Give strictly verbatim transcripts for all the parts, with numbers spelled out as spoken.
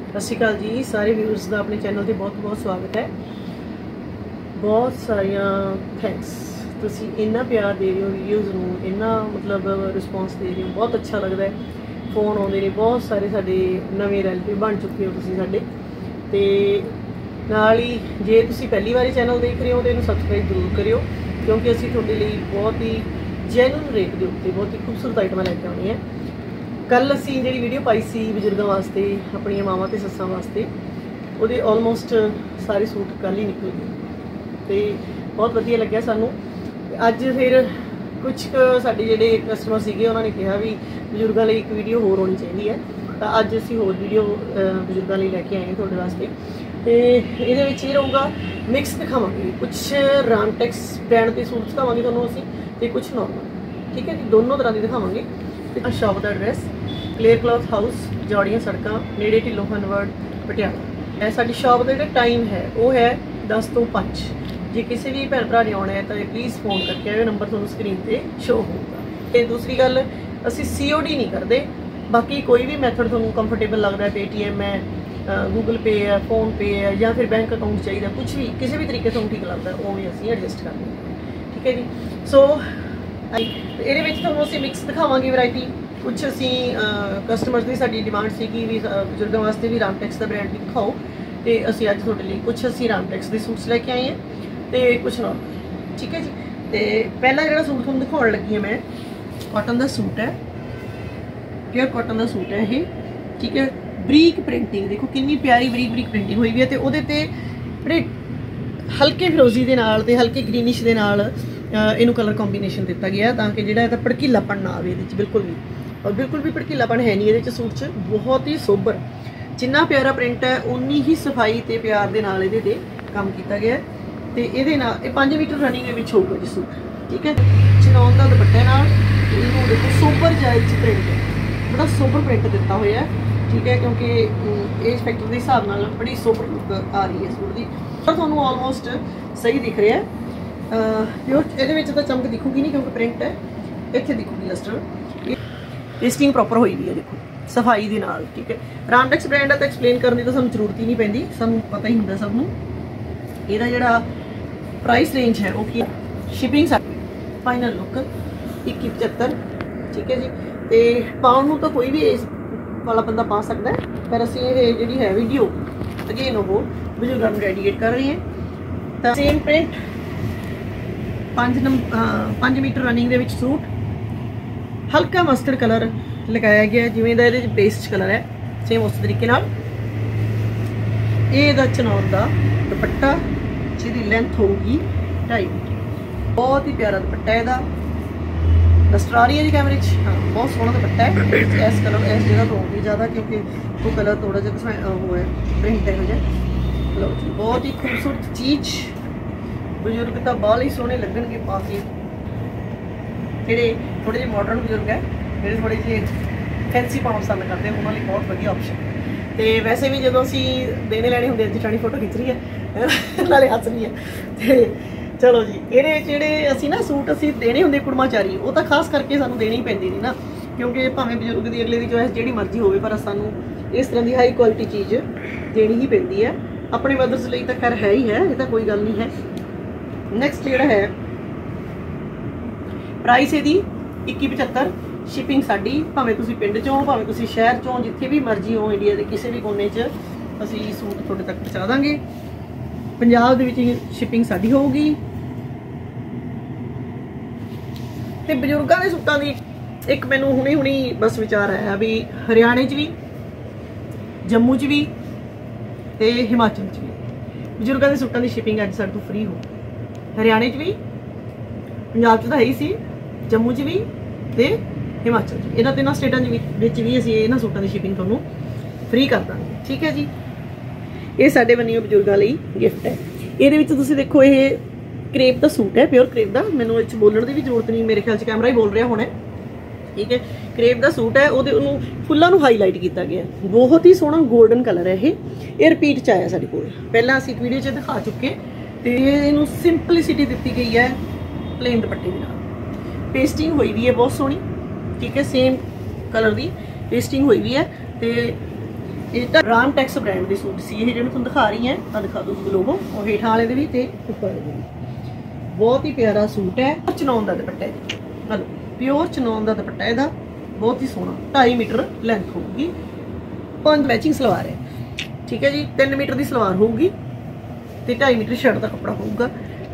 सत श्री अकाल जी सारे व्यूअर्स का अपने चैनल से बहुत बहुत स्वागत है। बहुत सारिया थैंक्स, तुसी इन्ना प्यार दे रहे हो वीडियोज़ नूं, इन्ना मतलब रिस्पॉन्स दे रहे हो, बहुत अच्छा लगता है। फोन आते हैं, बहुत सारे साडे नवे रिलेटिव बन चुके हो तुसी साडे ते नाल ही जे तुसी पहली बारी चैनल देख रहे हो तो इन्हूं सबसक्राइब जरूर करियो, क्योंकि असीं तुहाडे लई बहुत ही जैनुअन रेट के उत्ते बहुत ही खूबसूरत आइटमां लैके आउणीਆਂ। कल असी जी वीडियो पाई सी बजुर्गों वास्ते, अपन मावां ते सस्सां वास्ते, वो ऑलमोस्ट सारे सूट कल ही निकल गए तो बहुत वधिया लग्या सानू। अज फिर कुछ साडे जिहड़े कस्टमर सीगे उन्होंने कहा भी बजुर्गों लिए एक वीडियो होर होनी चाहिए है, तो अज असी होर वीडियो बजुर्गों लिए लैके आए तुहाडे वास्ते। तो ये ये रहूगा मिक्स दिखावांगे, कुछ रामटेक्स ब्रांड के सूट दिखावांगे तुहानूं असीं ते कुछ नॉर्मल, ठीक है जी, दोनों तरह की दिखावांगे। शॉप का address clear cloth house, Jaurian सड़क, नेड़े ढिल्लों हनवर्ड, पटियाला। साडी शॉप का जो टाइम है वो है दस तो पाँच। जे किसी भी भैन भरा ने आना है तो प्लीज़ फोन करके आए, नंबर तुहानूं स्क्रीन पर शो होगा। तो दूसरी गल, असी सी ओ डी नहीं करते, बाकी कोई भी मैथड तुहानूं कंफर्टेबल लगता है, पेटीएम है, गूगल पे है, फोन पे है, या फिर बैंक अकाउंट चाहिए, कुछ भी किसी भी तरीके तुहानूं ठीक लगता है वो भी असीं एडजस्ट कर लेंगे, ठीक है जी। सो ये मिक्स दिखावांगे वैरायटी। कुछ असी कस्टमर्स की साडी डिमांड सी कि भी बजुर्गों वास्ते भी रामटेक्स का ब्रांड भी दिखाओ, तो असी अज तुहाडे लई कुछ असी रामटेक्स के सूट्स लैके आए हैं तो कुछ नॉर्मल, ठीक है जी। तो पहला जो सूट तुहानूं दिखाउण लगी है मैं, कॉटन का सूट है, प्योर कॉटन का सूट है ये, ठीक है। बरीक प्रिंटिंग देखो कितनी प्यारी बरीक बरीक प्रिंटिंग हुई हुई है, तो वो बड़े हल्के फिरोजी के नाल ते हल्के ग्रीनिश के नाल इनू कलर कॉम्बीनेशन दिता गया ताकि जो है भड़कीलापन ना आए बिल्कुल भी, और बिल्कुल भी भड़कीलापन है नहीं ये सूट च, बहुत ही सोबर, जिन्ना प्यारा प्रिंट है उन्नी ही सफाई ते प्यार दे नाल इहदे ते काम किया गया। तो ये पाँच मीटर रनिंग में होगा जी सूट, ठीक है। चिनौन का दुपट्टे नाल देखो सोबर जायज प्रिंट है, बड़ा सोबर प्रिंट दिता हुआ है, ठीक है, क्योंकि एज फैक्टर के हिसाब नाल बड़ी सोबर लुक आ रही है सूट की, पर तुहानूं ऑलमोस्ट सही दिख रहा है। प्योर ये तो चमक दिखूगी नहीं क्योंकि प्रिंट है, इतने दिखूगी लस्टर, पेस्टिंग प्रॉपर हुई है देखो सफाई के नाल, ठीक है। रामटेक्स ब्रांड है तो एक्सप्लेन करने की तो सानूं जरूरत ही नहीं पैंदी, सानूं पता ही होंदा सबनूं। इहदा जिहड़ा प्राइस रेंज है वो की शिपिंग फाइनल लुक इक्की पचहत्तर, ठीक है जी। तो पाउण नूं तो कोई भी एज वाला बंदा पा सकता है, पर असीं ये जिहड़ी है वीडियो अगेन वो बजुर्गों को डेडीकेट कर रही हैं। तो सेम प्रिंट पाँच नंबर पाँच मीटर रनिंग दे विच सूट, हल्का मस्टर्ड कलर लगाया गया जिवें दा इहदे पेस्ट कलर है, सेम उस तरीके नाल। ये चनौर का दुपट्टा जिहदी लेंथ होगी ढाई मीटर, बहुत ही प्यारा दुपट्टा है इहदा, लस्टर आ रही है जी कैमरे च, हाँ बहुत सोहना दुपट्टा है। इस कलर इस जगह तो होगी ज़्यादा क्योंकि वो कलर थोड़ा जिहा वो है प्रिंट है मुझे। लो जी बहुत ही खूबसूरत चीज़, बजुर्ग तो बाल ही सोहने लगणगे पा के, जिहड़े थोड़े जिहे मॉडर्न बजुर्ग है, जिहड़े थोड़े जिहे फैंसी पाउणा पसंद करते हैं, उन्होंने बहुत वधिया ऑप्शन। तो वैसे भी जो असी देने लैने होंगे, जठानी फोटो खिंच रही है नाले हस रही है, तो चलो जी ये जोड़े असी ना सूट असी देने होंगे कुड़माचारी, वो तो खास करके सानू देनी ही पैंदी नहीं ना, क्योंकि भावें बजुर्ग की अगले की चॉइस जिहड़ी मर्जी होवे, पर सानू इस तरह की हाई क्वालिटी चीज़ देनी ही पैंदी है। अपने मदर्स लिए तो खैर है ही है, ये तो कोई गल नहीं है। नैक्सट जिहड़ा है प्राइस इहदी इक्की पचहत्तर, शिपिंग साडी, भावें तुसीं पिंड चों भावें तुसीं शहर चों जिथे भी मर्जी हो इंडिया के किसी भी कोने च असीं सूट तुहाडे तक पहुँचा देंगे। पंजाब दे विच शिपिंग साडी होगी। ते बजुर्गों के सूटों की एक मैनूं हुणी हुणी बस विचार आया भी हरियाणे च भी, जम्मू च भी ते हिमाचल च भी बजुर्गों के सूटों की शिपिंग अज साडे तो फ्री हो, हरियाणे च भी, पंजाब च तो है ही सी, जम्मू च भी ते हिमाचल च, इन्हां तिन्हां स्टेटां विच भी असीं इन्हां सूटां की शिपिंग तुहानूं फ्री कर दांगे, ठीक है जी। ये साडे बनियो बजुर्गों लई गिफ्ट है। इहदे विच तुसीं देखो ये क्रेप का सूट है, प्योर क्रेप का, मैनूं इह बोलण की भी जरूरत नहीं, मेरे ख्याल च कैमरा ही बोल रहा होना, ठीक है। क्रेप का सूट है, वो फुल्लां नूं हाईलाइट किया गया, बहुत ही सोहना गोल्डन कलर है। ये रिपीट च आया साडे कोल, पहलां असीं एक वीडियो च दिखा चुके, तो इहनूं सिंपलिसिटी दी गई है, प्लेन दुपट्टे दे नाल पेस्टिंग हुई भी है बहुत सोहनी, ठीक है, सेम कलर की पेस्टिंग हुई भी है। तो ਇਹ ਤਾਂ ਰਾਮਟੈਕਸ ਬ੍ਰਾਂਡ ਦੇ ਸੂਟ ਸੀ ਇਹ ਜਿਹੜੇ ਤੁਹਾਨੂੰ ਦਿਖਾ ਰਹੀ ਹੈ ਤਾਂ ਦਿਖਾ ਦੋ ਲੋਗੋ ਉਹ ਹੇਠਾਂ ਵਾਲੇ ਦੇ ਵੀ ਤੇ ਉੱਪਰ ਵਾਲੇ ਦੇ ਵੀ। ਬਹੁਤ ਹੀ ਪਿਆਰਾ सूट है चनौन का दुपट्टा है हलो प्योर चनौन का दुपट्टा ਇਹਦਾ बहुत ही सोहना ढाई मीटर लेंथ होगी पांच मैचिंग सलवार है ठीक है जी तीन मीटर की सलवार होगी ते ढाई मीटर शर्ट का कपड़ा होगा।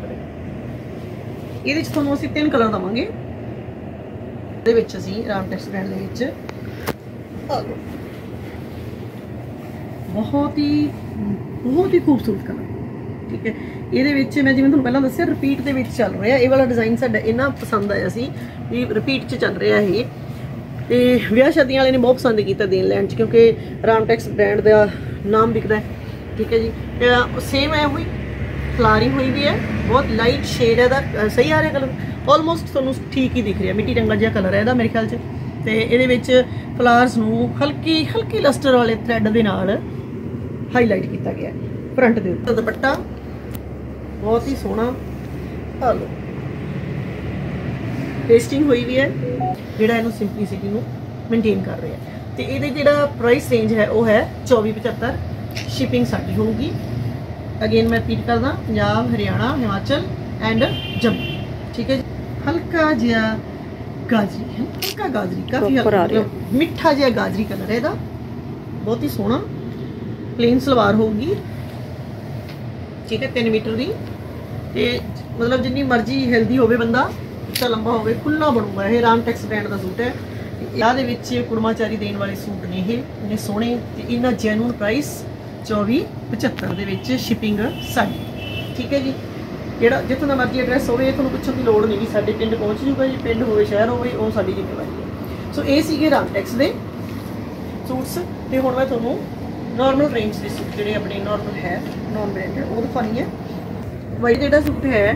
ਇਹਦੇ ਚ ਤੁਹਾਨੂੰ ਅਸੀਂ तीन कलर ਦਵਾਂਗੇ ਇਹਦੇ ਵਿੱਚ ਅਸੀਂ ਰਾਮਟੈਕਸ ਬ੍ਰਾਂਡ ਦੇ ਵਿੱਚ ਆ ਲਓ बहुत ही बहुत ही खूबसूरत कलर ठीक है। ਇਹਦੇ ਵਿੱਚ ਮੈਂ ਜਿਵੇਂ ਤੁਹਾਨੂੰ ਪਹਿਲਾਂ ਦੱਸਿਆ ਰਿਪੀਟ ਦੇ ਵਿੱਚ ਚੱਲ ਰਿਹਾ ਇਹ ਵਾਲਾ ਡਿਜ਼ਾਈਨ ਸਾਡਾ ਇੰਨਾ ਪਸੰਦ ਆਇਆ ਸੀ ਵੀ ਰਿਪੀਟ 'ਚ ਚੱਲ ਰਿਹਾ ਇਹ ਤੇ ਵਿਆਹ ਸ਼ਾਦੀਆਂ ਵਾਲੇ ਨੇ ਬਹੁਤ ਪਸੰਦ ਕੀਤਾ ਦੇਣ ਲੈਣ 'ਚ ਕਿਉਂਕਿ ਰਾਮਟੈਕਸ ਬ੍ਰਾਂਡ ਦਾ ਨਾਮ ਵਿਕਦਾ ਠੀਕ ਹੈ ਜੀ। ਸੇਮ ਹੈ ਹੋਈ ਫਲਾਰਿੰਗ ਹੋਈ ਵੀ ਹੈ ਬਹੁਤ ਲਾਈਟ ਸ਼ੇਡ ਹੈ ਦਾ ਸਹੀ ਆ ਰਿਹਾ ਕਲਰ ਆਲਮੋਸਟ ਤੁਹਾਨੂੰ ਠੀਕ ਹੀ ਦਿਖ ਰਿਹਾ ਮਿੱਟੀ ਰੰਗਾ ਜਿਹਾ ਕਲਰ ਹੈ ਇਹਦਾ ਮੇਰੇ ਖਿਆਲ 'ਚ ਤੇ ਇਹਦੇ ਵਿੱਚ ਫਲਾਵਰਸ ਨੂੰ ਹਲਕੀ ਹਲਕੀ ਲਸਟਰ ਵਾਲੇ ਥ੍ਰੈਡ ਦੇ ਨਾਲ ਹਾਈਲਾਈਟ ਕੀਤਾ ਗਿਆ फ्रंट दे उत्ते दुपट्टा बहुत ही सोहना आ लो पेस्टिंग हुई भी है जिहड़ा इहनूं सिंपलिसिटी नूं मेनटेन कर रहा है ते इहदे जिहड़ा प्राइस रेंज है वह है चौबी पचहत्तर शिपिंग साडी होगी अगेन मैं रिपीट करदा पंजाब हरियाणा हिमाचल एंड जम्मू ठीक है हल्का जिहा गाजरी है हल्का गाजरी काफी हल्का मिठा जिहा गाजरी कलर है इहदा बहुत ही सोहना प्लेन सलवार होगी ठीक है तीन मीटर की ते मतलब जिन्नी मर्जी हेल्दी होवे बंदा उच्चा लंबा होवे खुला बनूगा ये रामटैक्स ब्रांड का सूट है ਇਹਦੇ ਵਿੱਚ ਕੁੜਮਾਚਾਰੀ ਦੇਣ ਵਾਲੇ ਸੂਟ ਨੇ ਇਹ ਇੰਨੇ ਸੋਹਣੇ ਤੇ ਇਹਨਾਂ ਜੈਨੂਨ ਪ੍ਰਾਈਸ चौबी पचहत्तर ਦੇ ਵਿੱਚ ਸ਼ਿਪਿੰਗ ਸਾਡੀ ਠੀਕ ਹੈ ਜੀ। ਜਿਹੜਾ ਜਿੱਥੋਂ ਦਾ ਮਰਜ਼ੀ ਐਡਰੈਸ ਹੋਵੇ ਤੁਹਾਨੂੰ ਪੁੱਛਣ ਦੀ ਲੋੜ ਨਹੀਂ ਸਾਡੇ ਪਿੰਡ ਪਹੁੰਚ ਜੂਗਾ ਜੀ ਪਿੰਡ ਹੋਵੇ ਸ਼ਹਿਰ ਹੋਵੇ ਉਹ ਸਾਡੀ ਜ਼ਿੰਮੇਵਾਰੀ ਹੈ। ਸੋ ਇਹ ਸੀਗੇ ਰਾਮਟੈਕਸ ਦੇ ਸੂਟਸ ਤੇ ਹੁਣ ਮੈਂ ਤੁਹਾਨੂੰ नॉर्मल रेंज के सूट जोड़े अपने नॉर्मल है नॉन ब्रांडेड वो दिखानी है। वाइट जो सूट है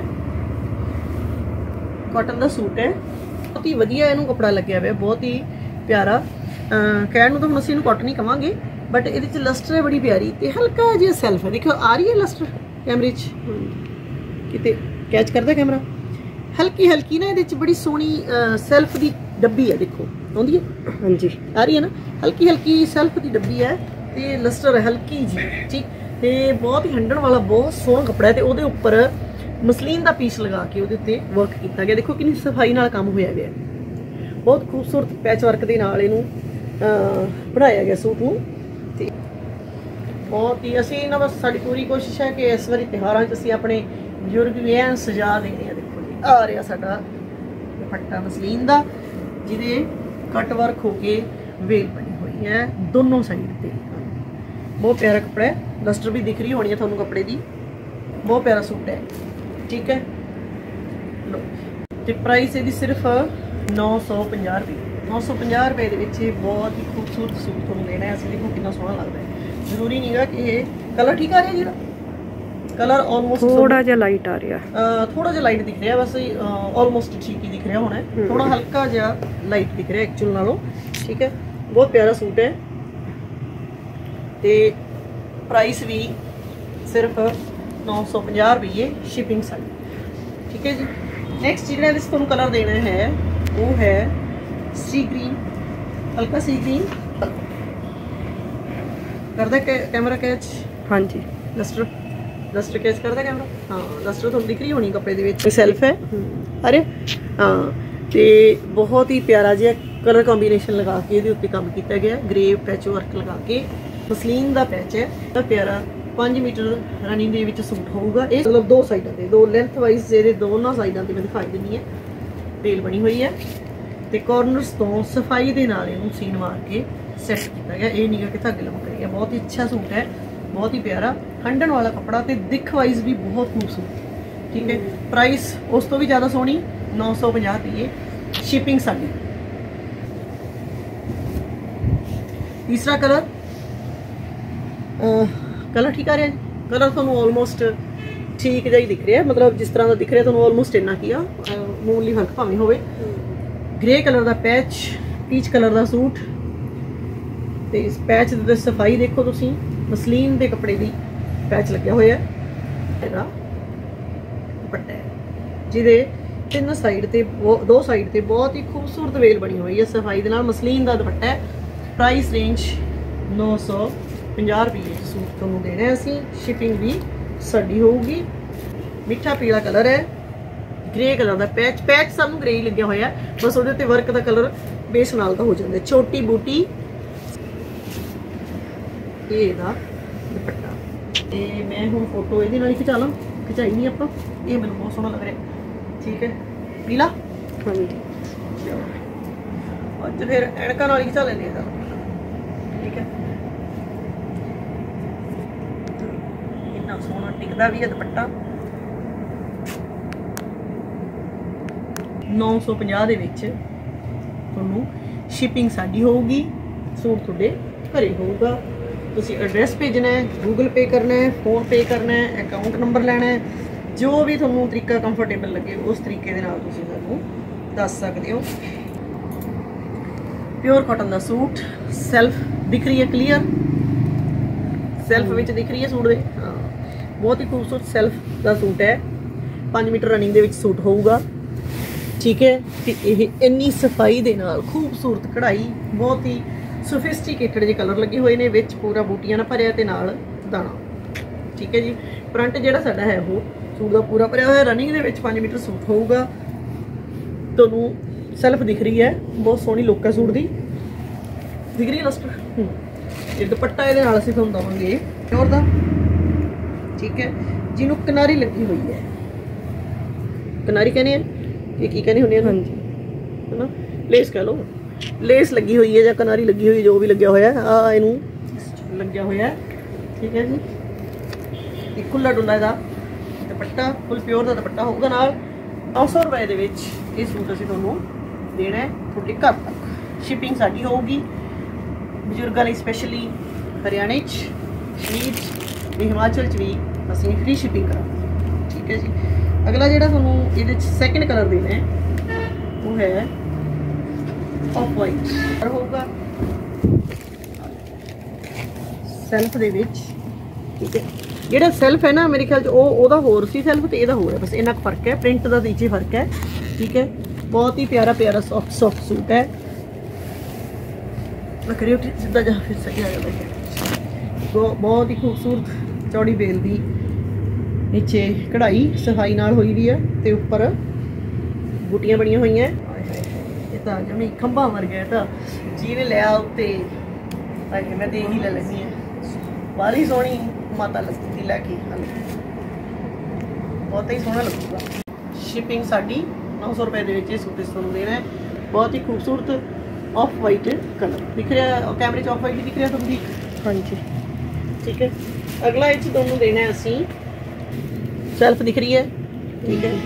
कॉटन का सूट है बहुत ही वधिया इनू कपड़ा लग्या हुआ बहुत ही प्यारा कहण तो हम असीं कॉटन ही कहांगे बट ये लस्टर है बड़ी प्यारी तो हल्का जिहा सैल्फ है देखो आ रही है लस्टर कैमरे किते कैच करता कैमरा हल्की हल्की ना ये बड़ी सोहनी सैल्फ की डब्बी है देखो आउंदी है हाँ जी आ रही है ना हल्की हल्की सैल्फ की डब्बी है ਤੇ ਲਸਟਰ ਹਲਕੀ ਜੀ ਠੀਕ ਤੇ ਬਹੁਤ ਹੀ ਹੰਡਣ ਵਾਲਾ ਬਹੁਤ ਸੋਹਣਾ ਕੱਪੜਾ ਹੈ ਤੇ ਉਹਦੇ ਉੱਪਰ ਮਸਲੀਨ ਦਾ ਪੀਸ ਲਗਾ ਕੇ ਉਹਦੇ ਉੱਤੇ ਵਰਕ ਕੀਤਾ ਗਿਆ ਦੇਖੋ ਕਿੰਨੀ ਸਫਾਈ ਨਾਲ ਕੰਮ ਹੋਇਆ ਗਿਆ ਬਹੁਤ ਖੂਬਸੂਰਤ ਪੈਚ ਵਰਕ ਦੇ ਨਾਲ ਇਹਨੂੰ ਬਣਾਇਆ ਗਿਆ ਸੂਟ ਨੂੰ ਤੇ ਬਹੁਤ ਹੀ ਅਸੀਂ ਨਾ ਬਸ ਸਾਡੀ ਪੂਰੀ ਕੋਸ਼ਿਸ਼ ਹੈ ਕਿ ਇਸ ਵਾਰੀ ਤਿਉਹਾਰਾਂ 'ਚ ਅਸੀਂ ਆਪਣੇ ਬਜ਼ੁਰਗ ਵੀ ਐਨ ਸਜਾ ਦੇਣੇ ਆ ਦੇਖੋ ਜੀ ਆ ਰਿਹਾ ਸਾਡਾ ਦੁਪੱਟਾ ਮਸਲੀਨ ਦਾ ਜਿਹਦੇ ਕੱਟ ਵਰਕ ਹੋ ਕੇ ਵੇਲ ਬਣੀ ਹੋਈ है दोनों साइड पे बहुत प्यारा कपड़ा है लस्टर भी दिख रही होनी है थानू कपड़े की बहुत प्यारा सूट है ठीक है। लो ते प्राइस इसकी सिर्फ नौ सौ पचास रुपये नौ सौ पचास रुपये के बहुत ही खूबसूरत सूट थानू लेना है असं देखो कितना सोहना लगता है जरूरी नहीं गा कि ये कलर ठीक आ रहा है जी कलर ऑलमोस्ट थोड़ा जिहा लाइट आ रहा है थोड़ा जिहा लाइट दिख रहा है बस ऑलमोस्ट ठीक ही दिख रहा होना है थोड़ा हल्का जिहा लाइट दिख रहा है एक्चुअल नालों ठीक है। बहुत प्यारा सूट है ते प्राइस भी सिर्फ नौ सौ पचास रुपये शिपिंग साड़ी ठीक है जी। नैक्सट जिहड़ा इहदे तुहानूं कलर देना है वो है सी ग्रीन हल्का सी ग्रीन करदा कैमरा कैच हाँ जी लस्टर लस्टर कैच करदा कैमरा हाँ लस्टर तुहानूं दिख रही होनी कपड़े दे विच सैल्फ है अरे हाँ तो बहुत ही प्यारा जिहा कलर कॉम्बीनेशन लगा के ये उत्ते काम किया गया ग्रे पैच वर्क लगा के मसलीन का पैच है तो प्यारा पाँच मीटर रनिंग दे विच सूट होगा ये मतलब दो साइडों से दो लेंथ वाइज ये दोनों साइडों से मैं दिखाई देनी है बेल बनी हुई है तो कॉर्नर्स तो सफाई के नाल इहनूं सीन मार के सैट किया गया ये नहीं कि धागे लमक रही है बहुत ही अच्छा सूट है बहुत ही प्यारा हंडन वाला कपड़ा तो दिख वाइज भी बहुत खूबसूरत ठीक है। प्राइस उस तो भी ज़्यादा सोहनी नौ सौ पचास रुपये शिपिंग साडी। तीसरा कलर आ, कलर ठीक आ रहा है कलर थोनों ऑलमोस्ट ठीक जिहा ही दिख रहा है मतलब जिस तरह का दिख रहा है थोनों ऑलमोस्ट इन्ना की आ मूली फर्क भावें होवे ग्रे कलर का पैच पीच कलर का सूट तो इस पैच की सफाई देखो तुसीं मसलीन के कपड़े की पैच लग्या होया है दुपट्टा है जिहदे तीन साइड ते दो साइड ते बहुत ही खूबसूरत वेल बनी हुई है सफाई के नाल मसलीन का दुपट्टा है। प्राइस रेंज नौ सौ ਪੰਜਾਹ ਰੁਪਏ सूट ਤੁਹਾਨੂੰ ਦੇਣਾ ਹੈ ਅਸੀਂ। ਸ਼ਿਪਿੰਗ ਵੀ ਸਾਡੀ ਹੋਊਗੀ। ਮਿੱਠਾ ਪੀਲਾ ਕਲਰ ਹੈ, ग्रे कलर का पैच पैच सानू ग्रे ही लग्या होया, बस ਉਹਦੇ ਤੇ वर्क का कलर बेस नाल का हो जाता। छोटी बूटी ये दा दुपट्टा ते मैं हुण फोटो ਇਹਦੇ ਨਾਲ ਹੀ खिचा ਲਾਂ, खिचाई नहीं ਆਪਾਂ। ये ਮੈਨੂੰ बहुत सोहना लग रहा। ठीक है पीला हाँ जी ਅੱਜ फिर ਐਨਕਾਂ ਨਾਲ ਹੀ खिचा ਲੈਨੇ ਆ। ठीक है इन्ना सोहना टिकदा भी है दुपट्टा। नौ सौ पचास ਦੇ ਵਿੱਚ ਤੁਹਾਨੂੰ ਸ਼ਿਪਿੰਗ ਸਾਡੀ ਹੋਊਗੀ। ਸੂਟ ਤੁਹਾਡੇ ਘਰੇ ਹੋਊਗਾ। ਤੁਸੀਂ ਐਡਰੈਸ ਭੇਜਣਾ ਹੈ, ਗੂਗਲ ਪੇ ਕਰਨਾ ਹੈ, ਫੋਨ ਪੇ ਕਰਨਾ ਹੈ, ਅਕਾਊਂਟ ਨੰਬਰ ਲੈਣਾ ਹੈ, ਜੋ ਵੀ ਤੁਹਾਨੂੰ ਤਰੀਕਾ ਕੰਫਰਟੇਬਲ ਲੱਗੇ ਉਸ ਤਰੀਕੇ ਦੇ ਨਾਲ ਤੁਸੀਂ ਸਾਨੂੰ ਦੱਸ ਸਕਦੇ ਹੋ। ਪਿਓਰ ਕਾਟਨ ਦਾ ਸੂਟ, ਸੈਲਫ ਦਿਖ ਰਹੀ ਹੈ ਕਲੀਅਰ, ਸੈਲਫ ਵਿੱਚ ਦਿਖ ਰਹੀ ਹੈ ਸੂਟ ਦੇ। ਹਾਂ ਬਹੁਤ ਹੀ ਖੂਬਸੂਰਤ ਸੈਲਫ ਦਾ ਸੂਟ ਹੈ। पाँच मीटर रनिंग ਦੇ ਵਿੱਚ ਸੂਟ ਹੋਊਗਾ। ठीक है ਤੇ ਇਹ ਇੰਨੀ ਸਫਾਈ ਦੇ ਨਾਲ ਖੂਬਸੂਰਤ ਕਢਾਈ, ਬਹੁਤ ਹੀ ਸੋਫਿਸਟੀਕੇਟਡ ਜਿਹੇ ਕਲਰ ਲੱਗੇ ਹੋਏ ਨੇ, ਵਿੱਚ ਪੂਰਾ ਬੂਟੀਆਂ ਨਾਲ ਭਰਿਆ ਤੇ ਨਾਲ ਦਾਣਾ। ਠੀਕ ਹੈ ਜੀ ਫਰੰਟ ਜਿਹੜਾ ਸਾਡਾ ਹੈ ਉਹ ਸੂਟ ਦਾ ਪੂਰਾ ਭਰਿਆ ਹੋਇਆ। ਰਨਿੰਗ ਦੇ ਵਿੱਚ पाँच ਮੀਟਰ ਸੂਟ ਹੋਊਗਾ। ਤੁਹਾਨੂੰ ਸੈਲਫ ਦਿਖ ਰਹੀ ਹੈ, ਬਹੁਤ ਸੋਹਣੀ ਲੁੱਕ ਹੈ ਸੂਟ ਦੀ, ਦਿਖ ਰਹੀ ਹੈ ਲਸਟਰ। ਇਹ ਦੁਪੱਟਾ ਇਹਦੇ ਨਾਲ ਅਸੀਂ ਤੁਹਾਨੂੰ ਦਵਾਂਗੇ ਪਿਓਰ ਦਾ। ਠੀਕ ਹੈ ਜਿਹਨੂੰ ਕਿਨਾਰੀ ਲੱਗੀ ਹੋਈ ਹੈ, ਕਿਨਾਰੀ ਕਹਿੰਦੇ ਆ ये की कहने होने हाँ जी है ना, लेस कह लो, लेस लगी हुई है या कनारी लगी हुई, जो भी लग्या होया आ इनू लग्या होया। ठीक है जी एक खुला डुला दा दुपट्टा, फुल प्योर दा दुपट्टा होगा नाल। नौ सौ रुपए दे विच ये सूट असीं तुहानूं देना है तुहाडे घर तक। शिपिंग साडी होऊगी बजुर्गां लई स्पैशली हरियाणे च, कश्मीर च ते हिमाचल च भी असीं फ्री शिपिंग करांगे। ठीक है जी अगला ਜਿਹੜਾ ਤੁਹਾਨੂੰ ਇਹਦੇ ਚ ਸੈਕੰਡ ਕਲਰ ਦੇਣਾ ਹੈ ਉਹ ਹੈ ਆਫ ਵਾਈਟ ਹੋਊਗਾ ਸੈਲਫ ਦੇ ਵਿੱਚ। ਠੀਕ ਹੈ ਜਿਹੜਾ ਸੈਲਫ ਹੈ ਨਾ ਮੇਰੇ ਖਿਆਲ ਚ ਉਹ ਉਹਦਾ ਹੋਰ ਸੀ ਸੈਲਫ ਤੇ ਇਹਦਾ ਹੋਰ ਹੈ, ਬਸ ਇੰਨਾ ਫਰਕ ਹੈ, ਪ੍ਰਿੰਟ ਦਾ ਨੀਚੇ ਫਰਕ ਹੈ। ਠੀਕ ਹੈ ਬਹੁਤ ਹੀ ਪਿਆਰਾ ਪਿਆਰਾ ਸੌਫਟ ਸੌਫਟ ਸੂਟ ਹੈ। ਮੈਂ ਕਰਿਓ ਸਿੱਧਾ ਜਾ ਫਿਰ ਸਹੀ ਆ ਜਾਏਗਾ। ਬਹੁਤ ਹੀ ਖੂਬਸੂਰਤ ਚੌੜੀ ਬੇਲ ਦੀ नीचे कढ़ाई सफाई नाल हुई भी है ते ऊपर बूटियां बनिया हुई हैं। ये तो जमी खंभा मर गया था जी ने लिया उत्ते, मैं तो यही ले लेनी है। बारी सोहनी माता लगती लैके बहुत ही सोहना लगूगा। शिपिंग साड़ी नौ सौ रुपए के सूट तुहानूं देना है। बहुत ही खूबसूरत ऑफ वाइट कलर दिख रहा है कैमरे च, ऑफ वाइट दिख रहा तुम हाँ जी। ठीक है अगला इस तुहानूं देना है असी सेल्फ दिख रही है। ठीक है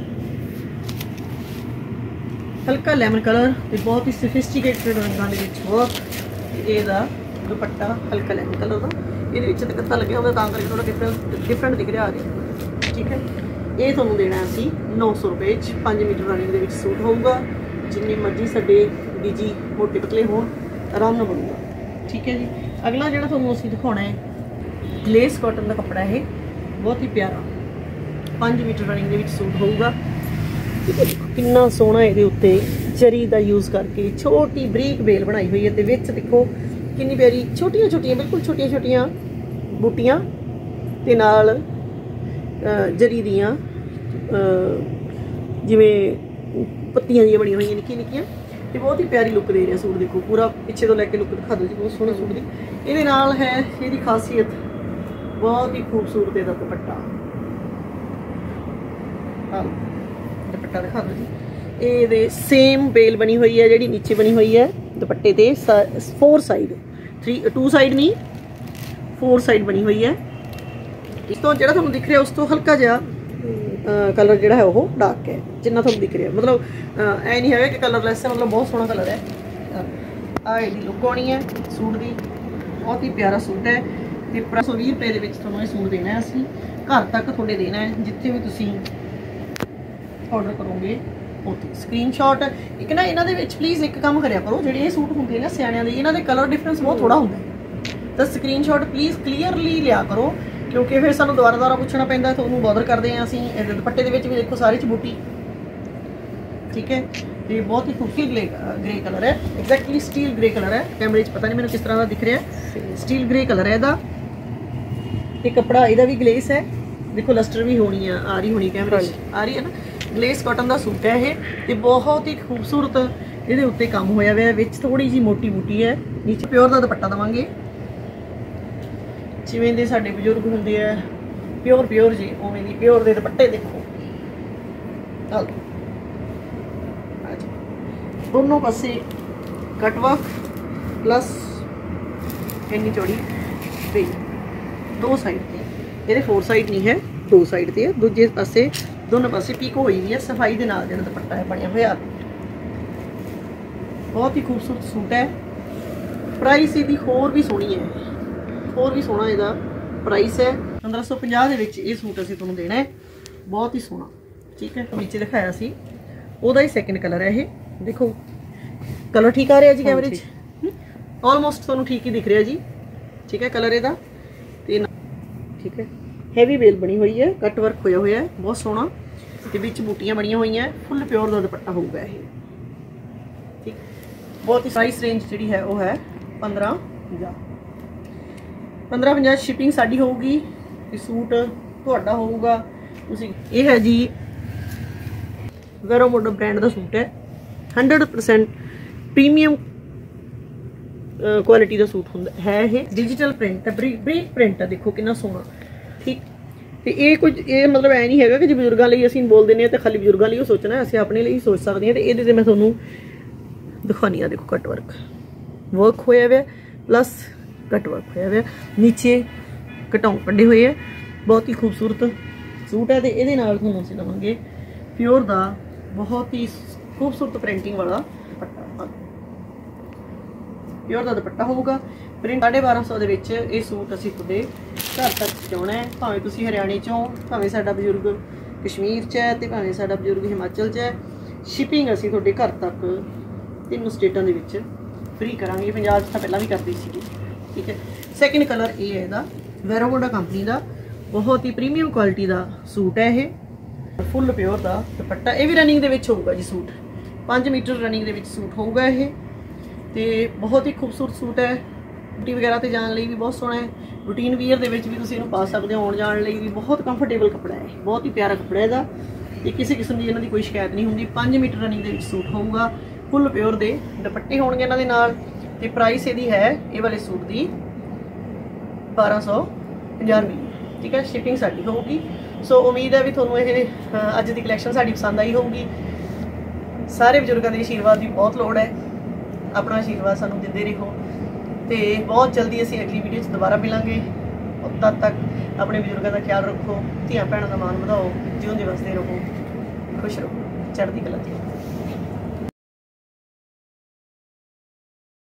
हल्का लैमन कलर ते बहुत ही सोफिस्टिकेटेड रंगां दे विच वर्क। ਇਹਦਾ दुपट्टा हल्का लैमन कलर ਦਾ, ਇਹਦੇ ਵਿੱਚ ਤਕੱਤਾ ਲੱਗਿਆ ਹੁੰਦਾ ਤਾਂ ਕਰਕੇ ਥੋੜਾ ਡਿਫਰੈਂਟ ਡਿਫਰੈਂਟ ਦਿਖ ਰਿਹਾ ਆ ਰਿਹਾ। ਠੀਕ ਹੈ ਇਹ ਤੁਹਾਨੂੰ ਦੇਣਾ ਅਸੀਂ नौ सौ ਰੁਪਏ ਚ। पाँच ਮੀਟਰ ਰਨਿੰਗ ਦੇ ਵਿੱਚ ਸੂਟ ਹੋਊਗਾ। ਜਿੰਨੇ ਮਰਜ਼ੀ ਸਾਡੇ ਬੀਜੀ ਮੋਟੇ ਪਤਲੇ ਹੋਣ ਆਰਾਮ ਨਾਲ ਬਣੂਗਾ। ਠੀਕ ਹੈ ਜੀ ਅਗਲਾ ਜਿਹੜਾ ਤੁਹਾਨੂੰ ਅਸੀਂ ਦਿਖਾਉਣਾ ਹੈ ਗਲੇਸ ਕਾਟਨ ਦਾ ਕੱਪੜਾ, ਇਹ ਬਹੁਤ ਹੀ ਪਿਆਰਾ पाँच मीटर रनिंग ਦੇ ਵਿੱਚ ਸੂਟ ਹੋਊਗਾ। ਕਿੰਨਾ ਸੋਹਣਾ ਇਹਦੇ ਉੱਤੇ ਜਰੀ ਦਾ ਯੂਜ਼ ਕਰਕੇ ਛੋਟੀ ਬਰੀਕ ਬੇਲ ਬਣਾਈ ਹੋਈ ਹੈ ਤੇ ਵਿੱਚ ਦੇਖੋ ਕਿੰਨੀ ਪਿਆਰੀ ਛੋਟੀਆਂ ਛੋਟੀਆਂ ਬਿਲਕੁਲ ਛੋਟੀਆਂ ਛੋਟੀਆਂ ਬੂਟੀਆਂ ਤੇ ਨਾਲ ਜਰੀ ਦੀਆਂ ਜਿਵੇਂ ਪੱਤੀਆਂ ਜਿਹੀਆਂ ਬਣੀਆਂ ਹੋਈਆਂ ਨਿੱਕੀਆਂ ਨਿੱਕੀਆਂ ਤੇ ਬਹੁਤ ਹੀ ਪਿਆਰੀ ਲੁੱਕ ਦੇ ਰਿਹਾ ਸੂਟ। ਦੇਖੋ ਪੂਰਾ ਪਿੱਛੇ ਤੋਂ ਲੈ ਕੇ ਲੁੱਕ ਦਿਖਾ ਦਿਓ ਜੀ, ਬਹੁਤ ਸੋਹਣੇ ਸੂਟ ਦੀ। ਇਹਦੇ ਨਾਲ ਹੈ ਇਹਦੀ ਖਾਸੀਅਤ ਬਹੁਤ ਹੀ ਖੂਬਸੂਰਤ ਇਹਦਾ ਦੁਪੱਟਾ। दुपट्टा दिखा दो जी। ये सेम बेल बनी हुई है जी नीचे बनी हुई है दुपट्टे ते four side, three two side नहीं फोर साइड बनी हुई है। इस तो जो तुहानूं दिख रहा उस तो हल्का जिहा कलर जो है वो डार्क है जिन्ना तुहानूं दिख रहा, मतलब ऐ नहीं है कि कलरलैस है, मतलब बहुत सोहना कलर है। आ इहदी लुक आनी है सूट की, बहुत ही प्यारा सूट है। तो पंद्रह सौ भी रुपए के तुहानूं ये सूट देना है, असीं घर तक तुहाडे देना है जिथे भी तुसीं ऑर्डर करोगे ਉੱਥੇ ਸਕਰੀਨਸ਼ਾਟ। ਇੱਕ ਨਾ ਇਹਨਾਂ ਦੇ ਵਿੱਚ ਪਲੀਜ਼ ਇੱਕ ਕੰਮ ਕਰਿਆ ਕਰੋ, ਜਿਹੜੇ ਇਹ ਸੂਟ ਹੁੰਦੇ ਨੇ ਸਿਆਣਿਆਂ ਦੇ ਇਹਨਾਂ ਦੇ ਕਲਰ ਡਿਫਰੈਂਸ ਬਹੁਤ ਥੋੜਾ ਹੁੰਦਾ ਤਾਂ ਸਕਰੀਨਸ਼ਾਟ ਪਲੀਜ਼ ਕਲੀਅਰਲੀ ਲਿਆ ਕਰੋ, ਕਿਉਂਕਿ ਫਿਰ ਸਾਨੂੰ ਦੁਬਾਰਾ ਦੁਬਾਰਾ ਪੁੱਛਣਾ ਪੈਂਦਾ, ਤੁਹਾਨੂੰ ਬੋਦਰ ਕਰਦੇ ਆ ਅਸੀਂ। ਇਹਦੇ ਦੁਪੱਟੇ ਦੇ ਵਿੱਚ ਵੀ ਦੇਖੋ ਸਾਰੇ ਚ ਬੂਟੀ। ਠੀਕ ਹੈ ਤੇ ਬਹੁਤ ਹੀ ਖੂਬਸੂਰਤ ਗ੍ਰੇ ਕਲਰ ਹੈ, ਐਗਜ਼ੈਕਟਲੀ ਸਟੀਲ ਗ੍ਰੇ ਕਲਰ ਹੈ। ਕੈਮਰੇ 'ਚ ਪਤਾ ਨਹੀਂ ਮੈਨੂੰ ਕਿਸ ਤਰ੍ਹਾਂ ਦਾ ਦਿਖ ਰਿਹਾ, ਸਟੀਲ ਗ੍ਰੇ ਕਲਰ ਹੈ ਇਹਦਾ। ਤੇ ਕੱਪੜਾ ਇਹਦਾ ਵੀ ਗਲੇਸ ਹੈ, ਦੇਖੋ ਲਸਟਰ ਵੀ ਹੋਣੀ ਆ ਆ ਰਹੀ ਹੋਣੀ ਕੈਮਰੇ 'ਚ ਆ ਰਹੀ ਹੈ ਨਾ। ਗਲੇਸ ਕਾਟਨ ਦਾ ਸੂਟ ਹੈ ਇਹ, ਤੇ ਬਹੁਤ ਹੀ ਖੂਬਸੂਰਤ ਇਹਦੇ ਉੱਤੇ ਕੰਮ ਹੋਇਆ ਹੋਇਆ, ਵਿੱਚ ਥੋੜੀ ਜੀ ਮੋਟੀ ਬੂਟੀ ਹੈ, ਨੀਚੇ ਪਿਓਰ ਦਾ ਦੁਪੱਟਾ ਦਵਾਂਗੇ ਜਿਵੇਂ ਦੇ ਸਾਡੇ ਬਜ਼ੁਰਗ ਹੁੰਦੇ ਆ ਪਿਓਰ ਪਿਓਰ ਜੀ, ਉਵੇਂ ਦੀ ਪਿਓਰ ਦੇ ਦੁਪੱਟੇ ਦੇਖੋ। ਆ दोनों पासे कटवर्क प्लस इन्नी चौड़ी पे दो साइड पे, ये फोर साइड नहीं है, दो साइड पे है। दूजे पासे दोनों पासे पीको हुई हुई है, सफाई के नाल जिहड़ा दुपट्टा है बनिया होया, बहुत ही खूबसूरत सूट है। प्राइस इसदी होर भी सोहनी है, होर भी सोहना इसदा प्राइस है। पंद्रह सौ पचास दे विच ये सूट असीं तुहानूं देना है, बहुत ही सोहना। ठीक है, नीचे दिखाया सी ਉਹਦਾ ਹੀ ਸੈਕਿੰਡ ਕਲਰ ਹੈ ਇਹ, ਦੇਖੋ ਕਲਰ ਠੀਕ ਆ ਰਿਹਾ ਜੀ ਕੈਮਰੇ 'ਚ, ਆਲਮੋਸਟ ਤੁਹਾਨੂੰ ਠੀਕ ਹੀ ਦਿਖ ਰਿਹਾ ਜੀ। ਠੀਕ ਹੈ ਕਲਰ ਇਹਦਾ, ਤੇ ਠੀਕ ਹੈ ਹੈਵੀ ਵੇਲ ਬਣੀ ਹੋਈ ਹੈ, ਕੱਟ ਵਰਕ ਹੋਇਆ ਹੋਇਆ ਬਹੁਤ ਸੋਹਣਾ, ਤੇ ਵਿੱਚ ਬੂਟੀਆਂ ਬਣੀਆਂ ਹੋਈਆਂ, ਫੁੱਲ ਪਿਓਰ ਦਾ ਦੁਪੱਟਾ ਹੋਊਗਾ ਇਹ। ਠੀਕ, ਬਹੁਤ ਹੀ ਪ੍ਰਾਈਸ ਰੇਂਜ ਜਿਹੜੀ ਹੈ ਉਹ ਹੈ ਪੰਦਰਾਂ ਪੰਜਾਹ ਪੰਦਰਾਂ ਪੰਜਾਹ ਸ਼ਿਪਿੰਗ ਸਾਡੀ ਹੋਊਗੀ, ਤੇ ਸੂਟ ਤੁਹਾਡਾ ਹੋਊਗਾ। ਤੁਸੀਂ ਇਹ ਹੈ ਜੀ ਵੈਰੋਮੋਡੋ ब्रांड का सूट है, हंड्रेड परसेंट प्रीमियम क्वालिटी का सूट होंदा है। ये डिजिटल प्रिंट है, ब्रीक ब्रीक प्रिंट है, देखो कितना सोहना। ठीक, तो ये कुछ ये मतलब ऐ नहीं है कि जो बजुर्गों लिए असीं बोल देने तो खाली बजुर्गों लिए सोचना है, असीं अपने लिए ही सोच सकते हैं। तो ये मैं तुहानूं दिखानी है, देखो कट वर्क वर्क होया हुआ प्लस कट वर्क होया हुआ, नीचे घटाऊ कड्डे हुए है, बहुत ही खूबसूरत सूट है। तो ये तुहानूं असीं देवांगे प्योर का बहुत ही खूबसूरत प्रिंटिंग वाला दुपट्टा, प्योर का दुपट्टा होगा। प्रिंट साढ़े बारह सौ के सूट असीं तुहाडे घर तक पहुँचाउणा है, भावें तुसीं हरियाणे चों, भावें साडा बजुर्ग कश्मीर च है, ते भावें साडा बजुर्ग हिमाचल च है। शिपिंग असीं तुहाडे घर तक तीनों स्टेटां दे विच फ्री करांगे, पंजाब च तां पहलां भी करदी सीगी। ठीक है, सैकेंड कलर ये है इहदा, वैरोमोडा कंपनी का बहुत ही प्रीमियम क्वालिटी का सूट है। ये फुल प्योर का दुपट्टा, ये भी रनिंग दे विच होगा जी सूट, पाँच मीटर रनिंग दे विच सूट होगा ये, ते बहुत ही खूबसूरत सूट है। ड्यूटी वगैरह ते जाने लई भी बहुत सोहना है, रूटीन वीयर दे विच भी तुसीं इहनूं पा सकदे हो, आउण जाण लई भी बहुत कंफर्टेबल कपड़ा है, बहुत ही प्यारा कपड़ा है इहदा, ते किसी किस्म की इन्हां दी कोई शिकायत नहीं हुंदी। पाँच मीटर रनिंग दे विच सूट होगा, फुल प्योर दे दुपट्टे होणगे इन्हां दे नाल, ते प्राइस इहदी है ये वाले सूट दी बारह सौ पचास रुपये। ठीक है, शिपिंग साडी होगी। सो उम्मीद है भी थोनों ये अज की कलैक्शन साड़ी पसंद आई होगी। सारे बजुर्गों के आशीर्वाद की बहुत लोड़ है, अपना आशीर्वाद सानू दिंदे रहो, तो बहुत जल्दी असीं अगली वीडियो च दोबारा मिलांगे। तद तक अपने बजुर्गों का ख्याल रखो, धियां भैणां दा मान वधाओ, जिउंदे वसदे रहो, खुश रहो, चढ़दी कला च।